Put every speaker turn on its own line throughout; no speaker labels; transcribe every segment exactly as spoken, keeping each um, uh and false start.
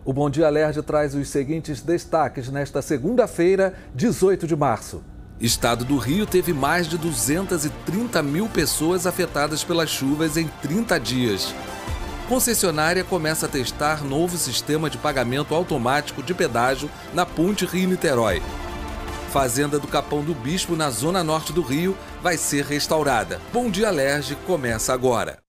O Bom Dia Alerj traz os seguintes destaques nesta segunda-feira, dezoito de março. Estado do Rio teve mais de duzentas e trinta mil pessoas afetadas pelas chuvas em trinta dias. Concessionária começa a testar novo sistema de pagamento automático de pedágio na Ponte Rio-Niterói. Fazenda do Capão do Bispo, na zona norte do Rio, vai ser restaurada. Bom Dia Alerj começa agora.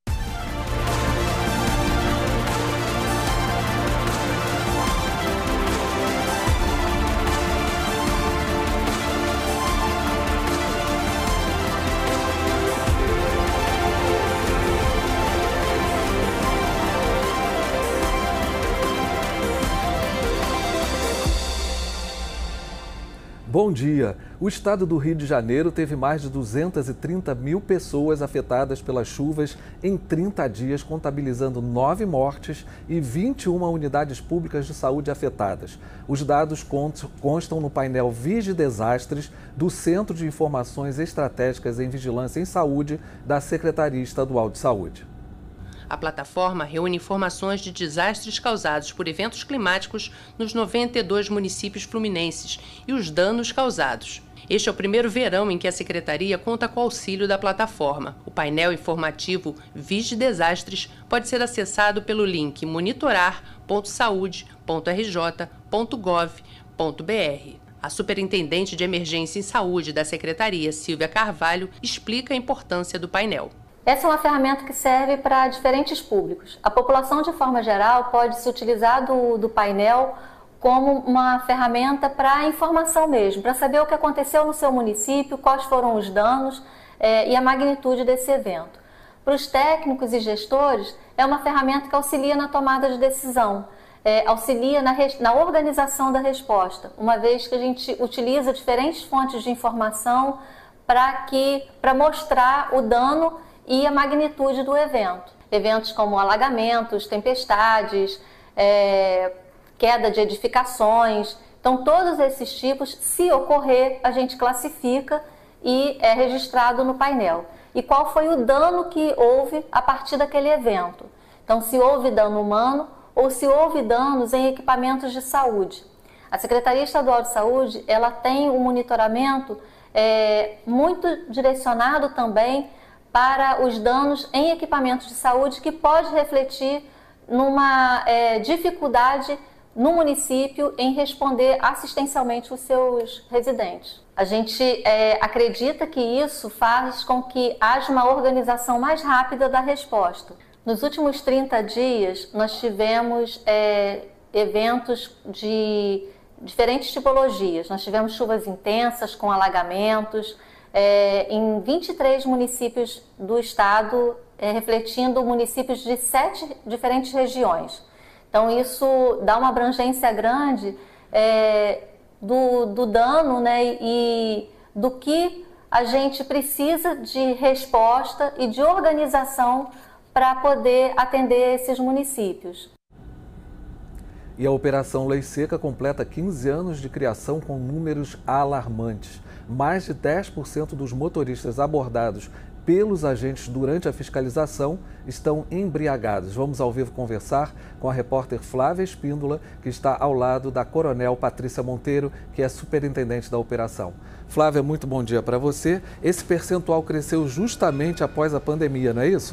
Bom dia! O estado do Rio de Janeiro teve mais de duzentas e trinta mil pessoas afetadas pelas chuvas em trinta dias, contabilizando nove mortes e vinte e uma unidades públicas de saúde afetadas. Os dados constam no painel Vigi Desastres do Centro de Informações Estratégicas em Vigilância em Saúde da Secretaria Estadual de Saúde.
A plataforma reúne informações de desastres causados por eventos climáticos nos noventa e dois municípios fluminenses e os danos causados. Este é o primeiro verão em que a Secretaria conta com o auxílio da plataforma. O painel informativo Vigi Desastres pode ser acessado pelo link monitorar ponto saude ponto r j ponto gov ponto b r. A superintendente de Emergência em Saúde da Secretaria, Silvia Carvalho, explica a importância do painel.
Essa é uma ferramenta que serve para diferentes públicos. A população, de forma geral, pode se utilizar do, do painel como uma ferramenta para informação mesmo, para saber o que aconteceu no seu município, quais foram os danos é, e a magnitude desse evento. Para os técnicos e gestores, é uma ferramenta que auxilia na tomada de decisão, é, auxilia na, na organização da resposta, uma vez que a gente utiliza diferentes fontes de informação para que, para mostrar o dano e a magnitude do evento. Eventos como alagamentos, tempestades, é, queda de edificações. Então, todos esses tipos, se ocorrer, a gente classifica e é registrado no painel. E qual foi o dano que houve a partir daquele evento. Então, se houve dano humano ou se houve danos em equipamentos de saúde. A Secretaria Estadual de Saúde, ela tem um monitoramento é, muito direcionado também para os danos em equipamentos de saúde, que pode refletir numa é, dificuldade no município em responder assistencialmente os seus residentes. A gente é, acredita que isso faz com que haja uma organização mais rápida da resposta. Nos últimos trinta dias, nós tivemos é, eventos de diferentes tipologias. Nós tivemos chuvas intensas com alagamentos, É, em vinte e três municípios do estado, é, refletindo municípios de sete diferentes regiões. Então, isso dá uma abrangência grande é, do, do dano, né, e do que a gente precisa de resposta e de organização para poder atender esses municípios.
E a Operação Lei Seca completa quinze anos de criação com números alarmantes. Mais de dez por cento dos motoristas abordados pelos agentes durante a fiscalização estão embriagados. Vamos ao vivo conversar com a repórter Flávia Espíndola, que está ao lado da Coronel Patrícia Monteiro, que é superintendente da operação. Flávia, muito bom dia para você. Esse percentual cresceu justamente após a pandemia, não é isso?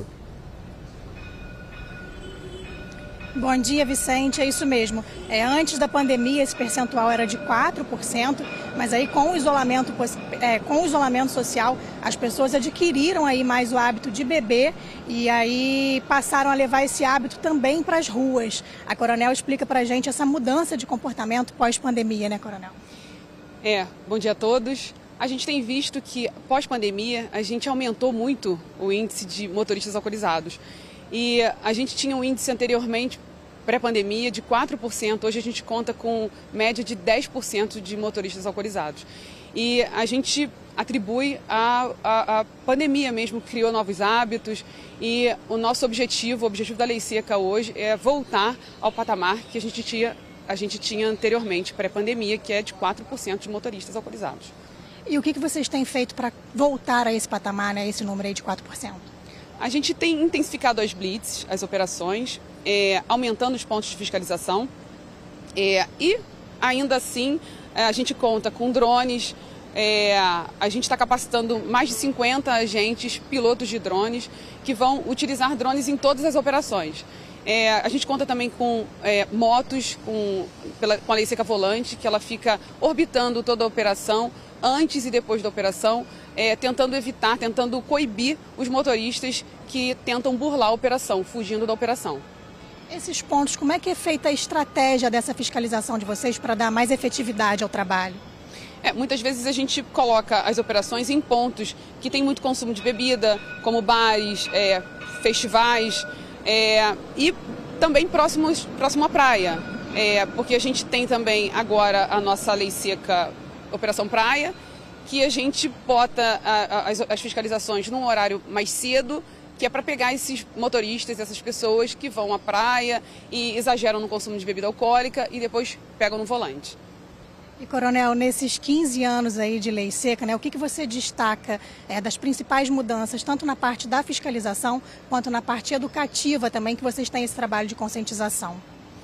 Bom dia, Vicente. É isso mesmo. É, antes da pandemia, esse percentual era de quatro por cento, mas aí com o isolamento, é, com o isolamento social, as pessoas adquiriram aí mais o hábito de beber e aí passaram a levar esse hábito também para as ruas. A Coronel explica para a gente essa mudança de comportamento pós-pandemia, né, Coronel?
É, bom dia a todos. A gente tem visto que pós-pandemia a gente aumentou muito o índice de motoristas alcoolizados. E a gente tinha um índice anteriormente, pré-pandemia, de quatro por cento. Hoje a gente conta com média de dez por cento de motoristas alcoolizados. E a gente atribui a, a, a pandemia mesmo, que criou novos hábitos. E o nosso objetivo, o objetivo da Lei Seca hoje é voltar ao patamar que a gente tinha, a gente tinha anteriormente, pré-pandemia, que é de quatro por cento de motoristas alcoolizados.
E o que vocês têm feito para voltar a esse patamar, né, esse número aí de quatro por cento?
A gente tem intensificado as blitz, as operações, é, aumentando os pontos de fiscalização É, e, ainda assim, a gente conta com drones. É, a gente está capacitando mais de cinquenta agentes, pilotos de drones, que vão utilizar drones em todas as operações. É, a gente conta também com é, motos, com, pela, com a lei seca volante, que ela fica orbitando toda a operação, antes e depois da operação, é, tentando evitar, tentando coibir os motoristas que tentam burlar a operação, fugindo da operação.
Esses pontos, como é que é feita a estratégia dessa fiscalização de vocês para dar mais efetividade ao trabalho?
É, muitas vezes a gente coloca as operações em pontos que tem muito consumo de bebida, como bares, é, festivais, é, e também próximos, próximo à praia, é, porque a gente tem também agora a nossa lei seca Operação Praia, que a gente bota a, a, as, as fiscalizações num horário mais cedo, que é para pegar esses motoristas, essas pessoas que vão à praia e exageram no consumo de bebida alcoólica e depois pegam no volante.
E, Coronel, nesses quinze anos aí de lei seca, né, o que, que você destaca é, das principais mudanças, tanto na parte da fiscalização, quanto na parte educativa também, que vocês têm esse trabalho de conscientização?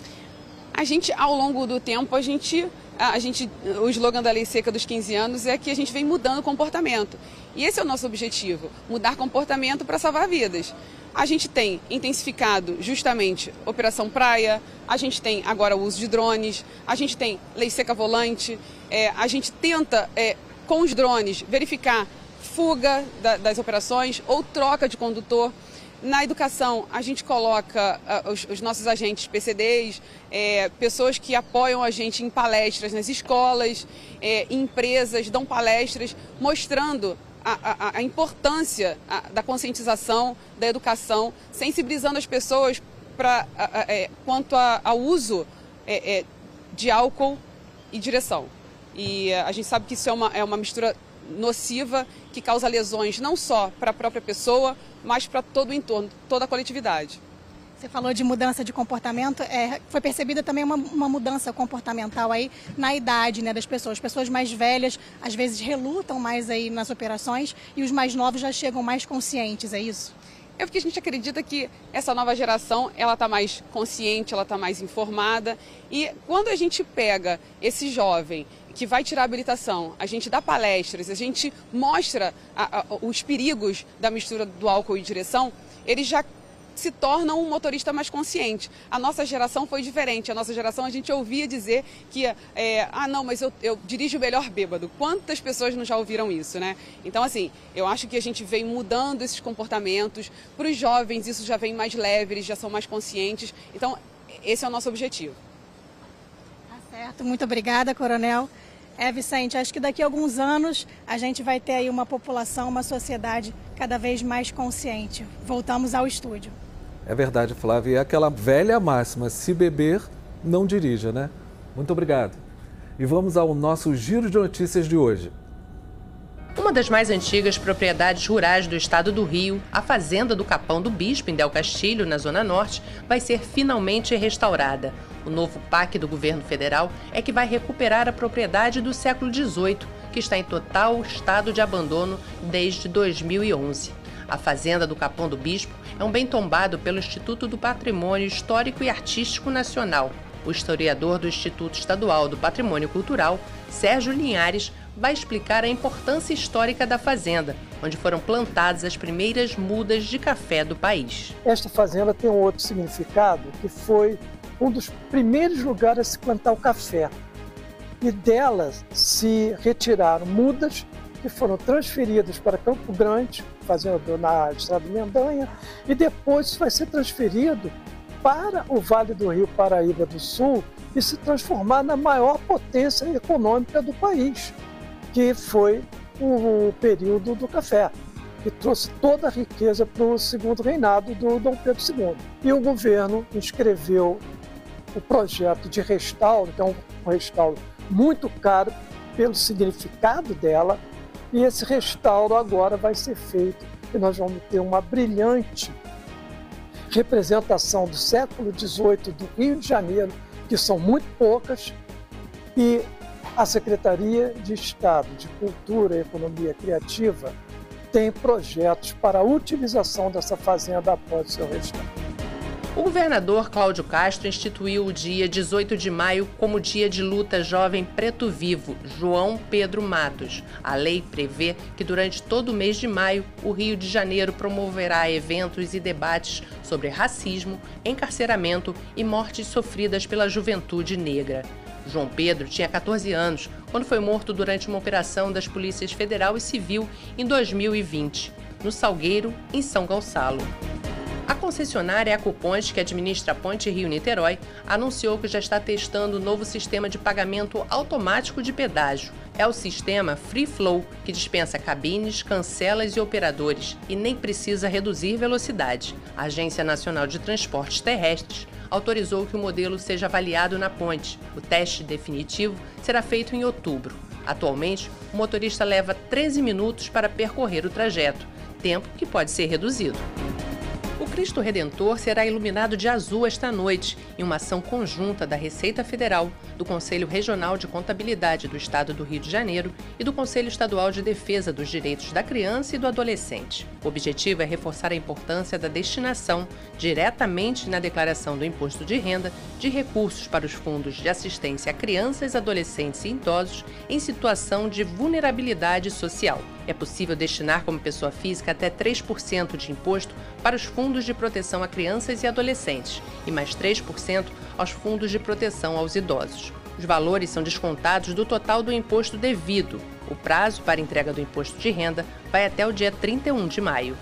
A gente, ao longo do tempo, a gente, a gente, o slogan da lei seca dos quinze anos é que a gente vem mudando o comportamento. E esse é o nosso objetivo, mudar comportamento para salvar vidas. A gente tem intensificado justamente Operação Praia, a gente tem agora o uso de drones, a gente tem lei seca volante, é, a gente tenta, é, com os drones, verificar fuga da, das operações ou troca de condutor. Na educação, a gente coloca uh, os, os nossos agentes P C Ds, é, pessoas que apoiam a gente em palestras nas escolas, é, em empresas, dão palestras mostrando A, a, a importância a, da conscientização, da educação, sensibilizando as pessoas pra, a, a, é, quanto a, ao uso é, é, de álcool e direção. E a gente sabe que isso é uma, é uma mistura nociva que causa lesões não só para a própria pessoa, mas para todo o entorno, toda a coletividade.
Você falou de mudança de comportamento, é, foi percebida também uma, uma mudança comportamental aí na idade, né, das pessoas. As pessoas mais velhas às vezes relutam mais aí nas operações e os mais novos já chegam mais conscientes, é isso?
É porque a gente acredita que essa nova geração, ela está mais consciente, ela está mais informada. E quando a gente pega esse jovem que vai tirar a habilitação, a gente dá palestras, a gente mostra a, a, os perigos da mistura do álcool e direção, ele já se torna um motorista mais consciente. A nossa geração foi diferente. A nossa geração, a gente ouvia dizer que, é, ah, não, mas eu, eu dirijo melhor bêbado. Quantas pessoas não já ouviram isso, né? Então, assim, eu acho que a gente vem mudando esses comportamentos. Para os jovens, isso já vem mais leve, eles já são mais conscientes. Então, esse é o nosso objetivo.
Tá certo. Muito obrigada, Coronel. É, Vicente, acho que daqui a alguns anos a gente vai ter aí uma população, uma sociedade cada vez mais consciente. Voltamos ao estúdio.
É verdade, Flávia. E aquela velha máxima, se beber, não dirija, né? Muito obrigado. E vamos ao nosso giro de notícias de hoje.
Uma das mais antigas propriedades rurais do estado do Rio, a Fazenda do Capão do Bispo, em Del Castilho, na Zona Norte, vai ser finalmente restaurada. O novo P A C do governo federal é que vai recuperar a propriedade do século dezoito, que está em total estado de abandono desde dois mil e onze. A Fazenda do Capão do Bispo é um bem tombado pelo Instituto do Patrimônio Histórico e Artístico Nacional. O historiador do Instituto Estadual do Patrimônio Cultural, Sérgio Linhares, vai explicar a importância histórica da fazenda, onde foram plantadas as primeiras mudas de café do país.
Esta fazenda tem um outro significado, que foi um dos primeiros lugares a se plantar o café. E delas se retiraram mudas que foram transferidas para Campo Grande, fazenda na Estrada de Mendanha, e depois isso vai ser transferido para o Vale do Rio Paraíba do Sul e se transformar na maior potência econômica do país, que foi o período do café, que trouxe toda a riqueza para o segundo reinado do Dom Pedro segundo. E o governo inscreveu o projeto de restauro, que é um restauro muito caro pelo significado dela, e esse restauro agora vai ser feito e nós vamos ter uma brilhante representação do século dezoito do Rio de Janeiro, que são muito poucas, e a Secretaria de Estado de Cultura e Economia Criativa tem projetos para a utilização dessa fazenda após o seu restauro.
O governador Cláudio Castro instituiu o dia dezoito de maio como Dia de Luta Jovem Preto Vivo, João Pedro Matos. A lei prevê que durante todo o mês de maio, o Rio de Janeiro promoverá eventos e debates sobre racismo, encarceramento e mortes sofridas pela juventude negra. João Pedro tinha quatorze anos quando foi morto durante uma operação das polícias federal e civil em dois mil e vinte, no Salgueiro, em São Gonçalo. A concessionária Ecoponte, que administra a Ponte Rio-Niterói, anunciou que já está testando o novo sistema de pagamento automático de pedágio. É o sistema Free Flow, que dispensa cabines, cancelas e operadores e nem precisa reduzir velocidade. A Agência Nacional de Transportes Terrestres autorizou que o modelo seja avaliado na ponte. O teste definitivo será feito em outubro. Atualmente, o motorista leva treze minutos para percorrer o trajeto, tempo que pode ser reduzido. O Cristo Redentor será iluminado de azul esta noite, em uma ação conjunta da Receita Federal, do Conselho Regional de Contabilidade do Estado do Rio de Janeiro e do Conselho Estadual de Defesa dos Direitos da Criança e do Adolescente. O objetivo é reforçar a importância da destinação, diretamente na declaração do imposto de renda, de recursos para os fundos de assistência a crianças, adolescentes e idosos em situação de vulnerabilidade social. É possível destinar como pessoa física até três por cento de imposto para os fundos de proteção a crianças e adolescentes e mais três por cento aos fundos de proteção aos idosos. Os valores são descontados do total do imposto devido. O prazo para entrega do imposto de renda vai até o dia trinta e um de maio.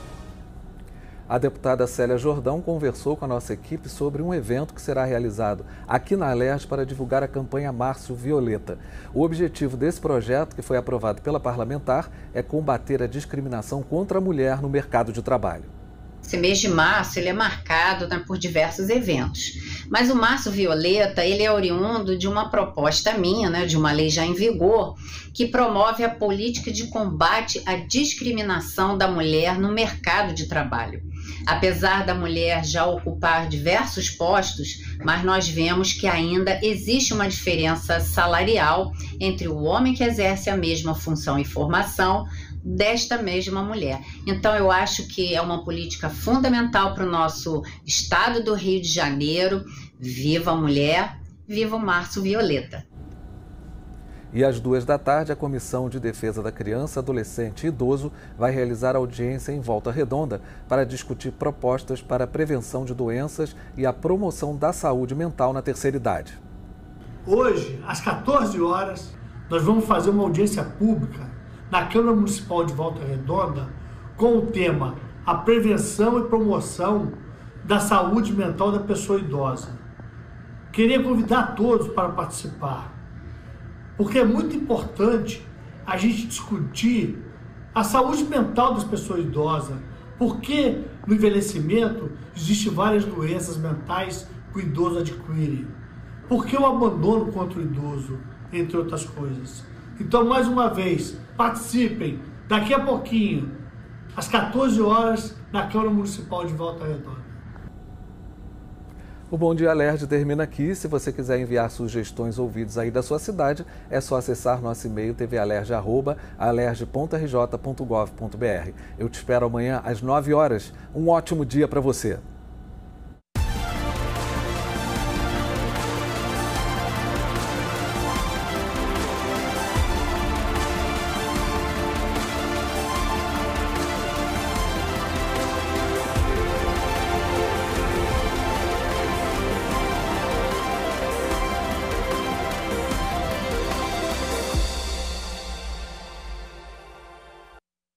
A deputada Célia Jordão conversou com a nossa equipe sobre um evento que será realizado aqui na Alerj para divulgar a campanha Março Violeta. O objetivo desse projeto, que foi aprovado pela parlamentar, é combater a discriminação contra a mulher no mercado de trabalho.
Esse mês de março ele é marcado, né, por diversos eventos, mas o Março Violeta ele é oriundo de uma proposta minha, né, de uma lei já em vigor, que promove a política de combate à discriminação da mulher no mercado de trabalho. Apesar da mulher já ocupar diversos postos, mas nós vemos que ainda existe uma diferença salarial entre o homem que exerce a mesma função e formação desta mesma mulher. Então eu acho que é uma política fundamental para o nosso estado do Rio de Janeiro. Viva a mulher, viva o Março Violeta.
E às duas da tarde, a Comissão de Defesa da Criança, Adolescente e Idoso vai realizar audiência em Volta Redonda para discutir propostas para a prevenção de doenças e a promoção da saúde mental na terceira idade.
Hoje, às quatorze horas, nós vamos fazer uma audiência pública na Câmara Municipal de Volta Redonda com o tema A Prevenção e Promoção da Saúde Mental da Pessoa Idosa. Queria convidar todos para participar, porque é muito importante a gente discutir a saúde mental das pessoas idosas, porque no envelhecimento existem várias doenças mentais que o idoso adquire, porque o abandono contra o idoso, entre outras coisas. Então, mais uma vez, participem daqui a pouquinho, às quatorze horas, na Câmara Municipal de Volta Redonda.
O Bom Dia Alerj termina aqui. Se você quiser enviar sugestões ou vídeos aí da sua cidade, é só acessar nosso e-mail t v alerj arroba alerj ponto r j ponto gov ponto b r. Eu te espero amanhã às nove horas. Um ótimo dia para você.